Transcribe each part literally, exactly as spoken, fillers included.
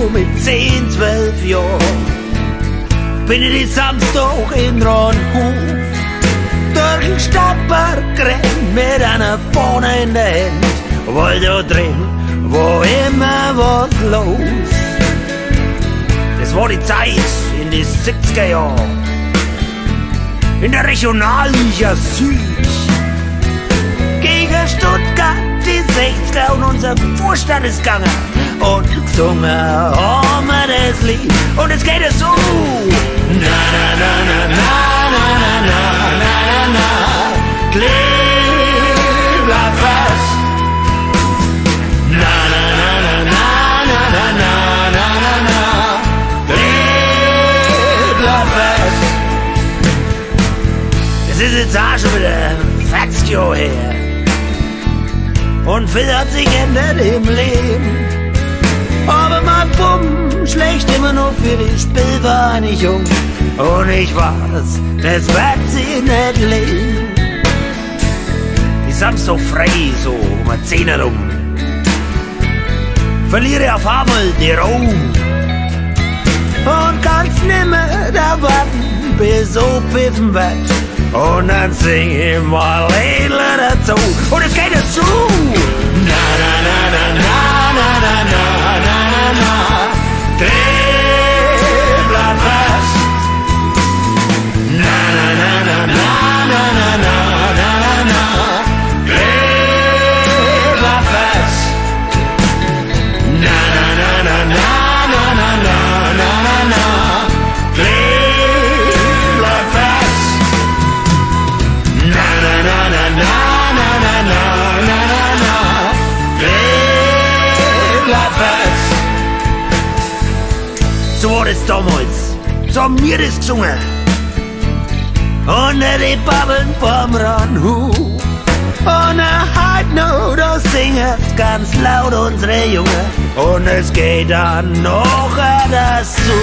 so mit zehn, zwölf Jahren bin ich die Samstag in Ronhof durch den Stadtpark gerannt mit einer Fahne in der Hand, weil da drin war immer was los. Das war die Zeit in die siebziger Jahren in der Regionalliga Süd gegen Stuttgart die sechziger und unser Vorstand ist gegangen und gesungen haben wir das Lied und es geht so. Na na na na na na na na na na na Kleeblatthymne. Na na na na na na na na na na na Kleeblatthymne. Es ist jetzt auch schon wieder vierzig Jahre her und viel hat sich geändert im Leben. Aber mein Bumm schlägt immer noch für die Spielvereinigung. Und ich weiß, das wird sie nicht leben. Die Samstag frei, so um ein Zehner rum, verliere auf einmal die Ruhe und kann's nimmer da warten, bis so pfiffen wird. Und dann sing ich mal Lieder dazu. Und es geht dazu. Na na na na na na na na na na na Kleeblatthymne. Na na na na na na na na na na na Kleeblatthymne. Na na na na na na na na na na na So war das damals, so haben wir das gesungen. Unter die Babbeln vom Ronhof. Und heute noch, da singen's ganz laut unsere Junge. Und es geht dann noch dazu.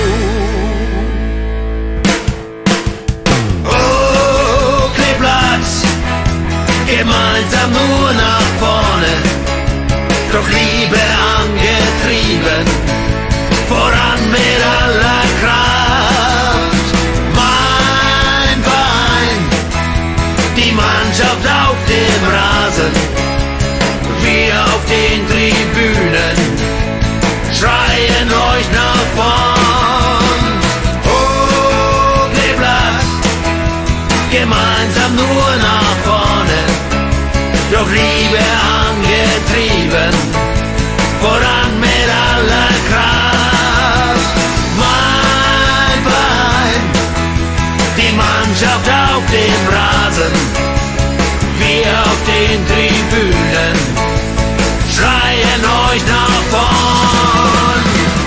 Oh, Kleeblatt, gemeinsam nur nach vorne, doch Liebe angetrieben, voran mit aller Kraft. Mein Verein, die Mannschaft auf dem Rasen, wir auf den Tribünen, schreien euch nach vorn. Oh, Kleeblatt, gemeinsam nur nach vorne, doch Liebe angetrieben, voran mit aller Kraft. Mein Verein, die Mannschaft auf dem Rasen, wir auf den Tribünen, schreien euch nach vorn.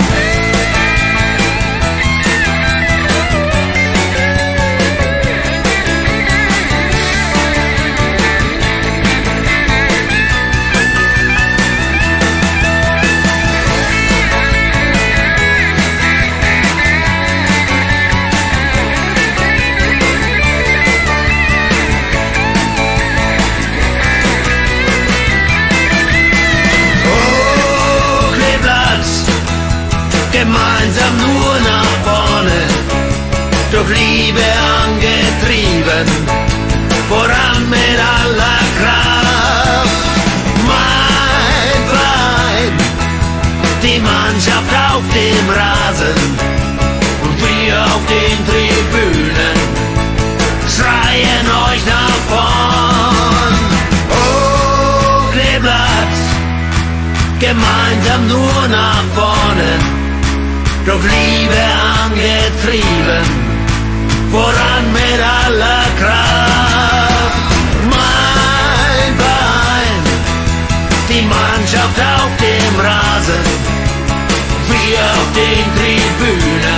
Gemeinsam nur nach vorne, durch Liebe angetrieben, voran mit aller Kraft. Mein Verein, die Mannschaft auf dem Rasen und wir auf den Tribünen, schreien euch nach vorn. Oh, Kleeblatt, gemeinsam nur nach vorne, doch Liebe angetrieben, voran mit aller Kraft. Mein Verein, die Mannschaft auf dem Rasen, wir auf den Tribünen,